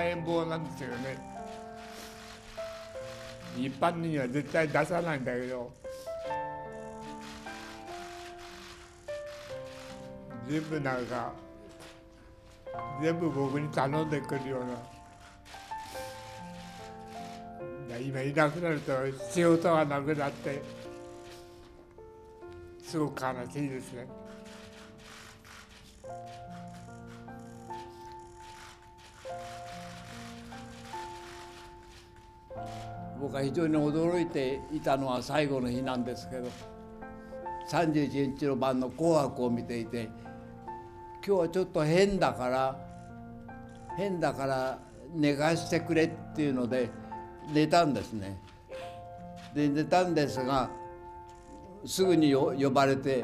円棒なんですよね。一般には絶対出さないんだけど、全部なんか全部僕に頼んでくるような。今いなくなると仕事がなくなってすごく悲しいですね。 僕は非常に驚いていたのは最後の日なんですけど、31日の晩の紅白を見ていて、今日はちょっと変だから寝かしてくれっていうので寝たんですね。で寝たんですが、すぐに呼ばれて、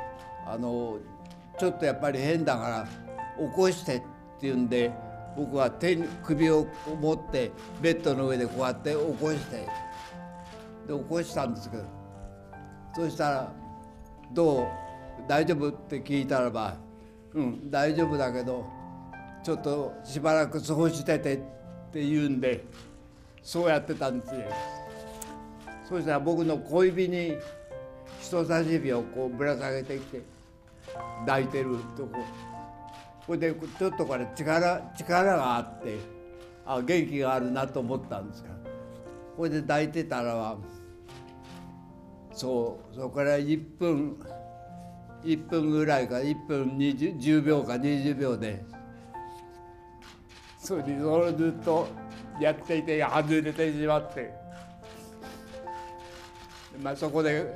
ちょっとやっぱり変だから起こしてっていうんで、僕は首を持ってベッドの上でこうやって起こしてで起こしたんですけど、そしたら「どう大丈夫?」って聞いたらば「うん大丈夫だけどちょっとしばらく過ごしてて」って言うんで、そうやってたんですよ。そしたら僕の小指に人差し指をこうぶら下げてきて抱いてるとこれでちょっとこれ力があって、元気があるなと思ったんですから、これで抱いてたらはそこから1分ぐらいか1分10秒か20秒で、 それでそれずっとやっていて外れてしまって、そこで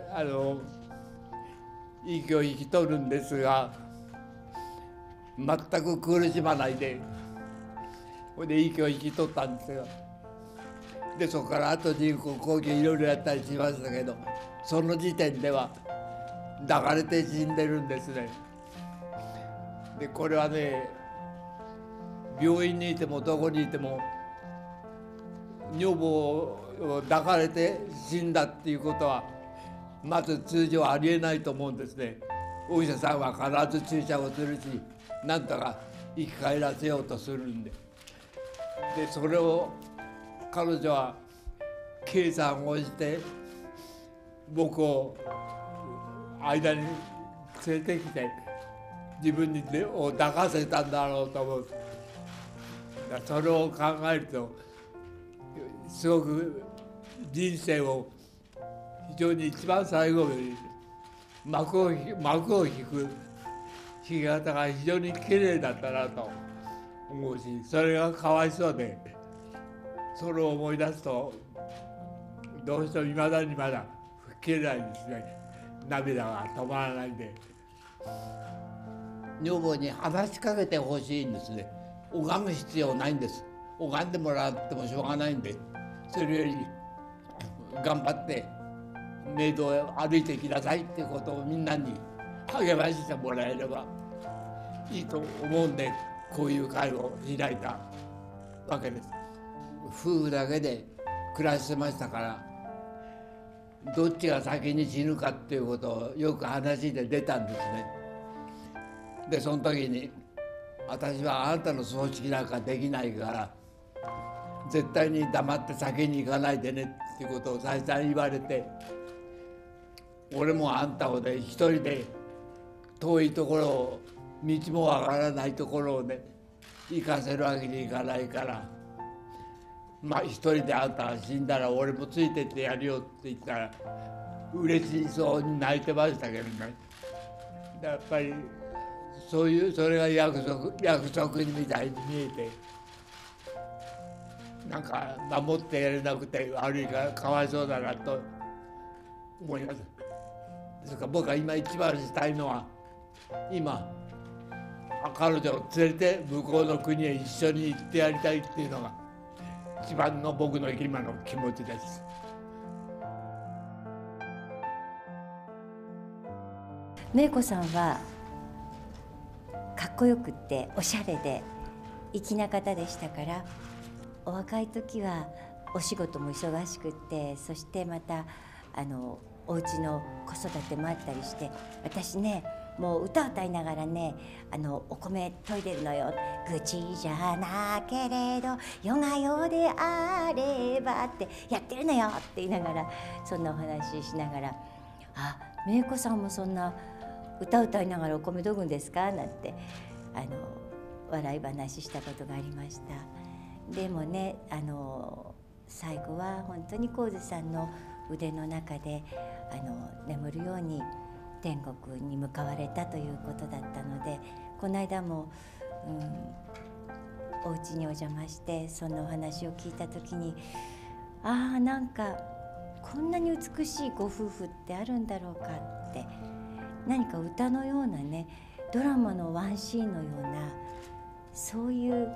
息を引き取るんですが、全く苦しまないで、それで息を引き取ったんですよ。でそこからあと人工呼吸いろいろやったりしましたけど、その時点では抱かれて死んでるんですね。でこれはね、病院にいてもどこにいても女房を抱かれて死んだっていうことはまず通常ありえないと思うんですね。お医者さんは必ず注射をするし、なんとか生き返らせようとするんで、それを彼女は計算をして僕を間に連れてきて自分に抱かせたんだろうと思う。それを考えるとすごく人生を非常に一番最後に幕を引く弾き方が非常に綺麗だったなと思うし、それがかわいそうで、それを思い出すとどうしてもいまだにまだ吹っ切れないですね。涙が止まらないんで。女房に話しかけてほしいんですね。拝む必要ないんです。拝んでもらってもしょうがないんで、それより頑張って冥土へ歩いてきなさいっていうことをみんなに励ましてもらえればいいと思うんで、こういう会を開いたわけです。夫婦だけで暮らしてましたから、どっちが先に死ぬかっていうことをよく話で出たんですね。でその時に私はあなたの葬式なんかできないから絶対に黙って先に行かないでねっていうことを再三言われて、俺もあんたをね一人で遠いところを道もわからないところをね行かせるわけにいかないから、一人であんたが死んだら俺もついてってやるよって言ったら嬉しそうに泣いてましたけどね。やっぱりそれが約束みたいに見えて、なんか守ってやれなくて悪いからかわいそうだなと思います。ですから僕は今一番したいのは、今彼女を連れて向こうの国へ一緒に行ってやりたいっていうのが一番の僕の今の気持ちです。 芽子さんはかっこよくっておしゃれで粋な方でしたから、お若い時はお仕事も忙しくって、そしてまたお家の子育てもあったりして、私ねもう歌歌いながらねお米研いでるのよ。愚痴じゃなけれど世が世であればってやってるのよって言いながら、そんなお話ししながら、あ、芽衣子さんもそんな歌歌いながらお米研ぐんですかなんて笑い話したことがありました。でもね最後は本当に神津さんの腕の中で眠るように天国に向かわれたということだったので、この間も、お家にお邪魔してそのお話を聞いた時に、なんかこんなに美しいご夫婦ってあるんだろうかって、何か歌のようなね、ドラマのワンシーンのような、そういう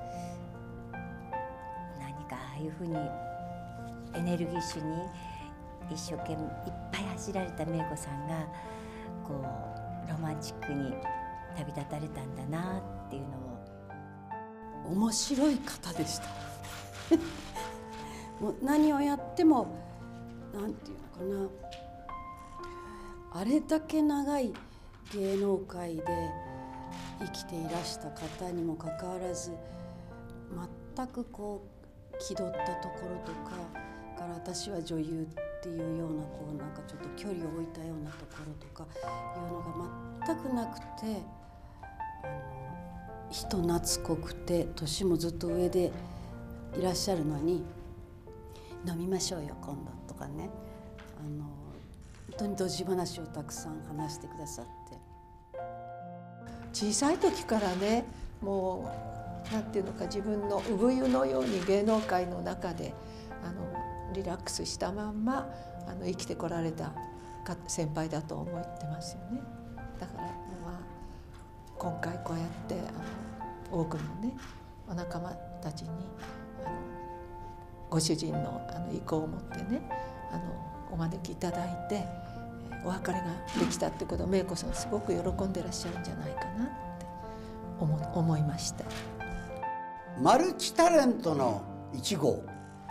何かああいうふうにエネルギッシュに一生懸命いっぱい走られた芽衣子さんがこうロマンチックに旅立たれたんだなっていうのを。 面白い方でしたもう何をやってもなんていうのかな、あれだけ長い芸能界で生きていらした方にもかかわらず、全くこう気取ったところとかから私は女優っていうようなこうなんかちょっと距離を置いたようなところとかいうのが全くなくて、人懐っこくて年もずっと上でいらっしゃるのに、飲みましょうよ今度とかね、本当にドジ話をたくさん話してくださって、 小さい時からね、もうなんていうのか、自分の産湯のように芸能界の中でリラックスしたまんま生きてこられた先輩だと思ってますよね。だから今回こうやって多くのねお仲間たちにご主人の意向を持ってねお招きいただいてお別れができたってことを芽衣子さんすごく喜んでらっしゃるんじゃないかなって思いました。 マルチタレントの1号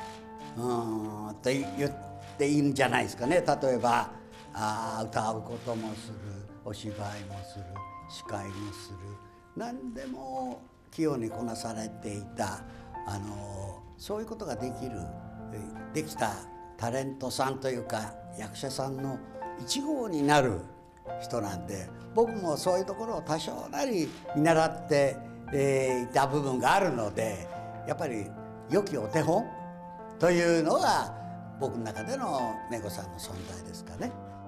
って言っていいんじゃないですかね。例えば歌うこともする、お芝居もする、司会もする、何でも器用にこなされていたそういうことができたタレントさんというか役者さんの1号になる人なんで、僕もそういうところを多少なり見習っていた部分があるので、やっぱり良きお手本というのが僕の中での芽衣子さんの存在ですかね。